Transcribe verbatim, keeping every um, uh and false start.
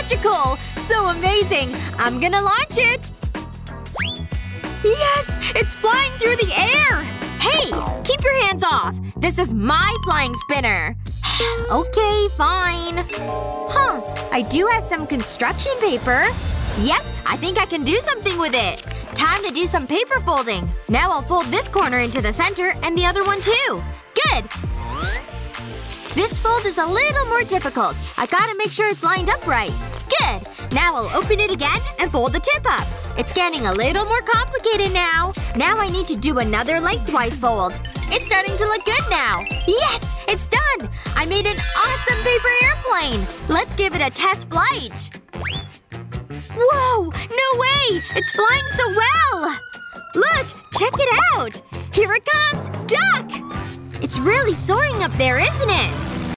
magical! So amazing! I'm gonna launch it! Yes! It's flying through the air! Hey! Keep your hands off! This is my flying spinner! Okay, fine. Huh. I do have some construction paper. Yep, I think I can do something with it. Time to do some paper folding. Now I'll fold this corner into the center and the other one too. Good! This fold is a little more difficult. I gotta make sure it's lined up right. Good! Now I'll open it again and fold the tip up. It's getting a little more complicated now. Now I need to do another lengthwise fold. It's starting to look good now. Yes! It's done! I made an awesome paper airplane! Let's give it a test flight! Whoa! No way! It's flying so well! Look! Check it out! Here it comes! Duck! It's really soaring up there, isn't it?